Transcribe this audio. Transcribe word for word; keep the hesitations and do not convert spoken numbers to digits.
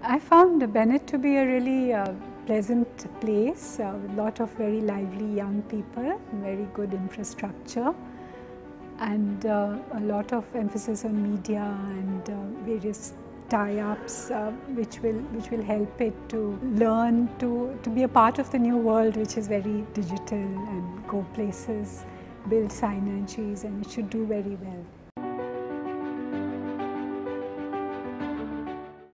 I found Bennett to be a really uh, pleasant place, uh, with a lot of very lively young people, very good infrastructure, and uh, a lot of emphasis on media and uh, various tie-ups uh, which will which will help it to learn to to be a part of the new world, which is very digital, and go places, build synergies, and it should do very well.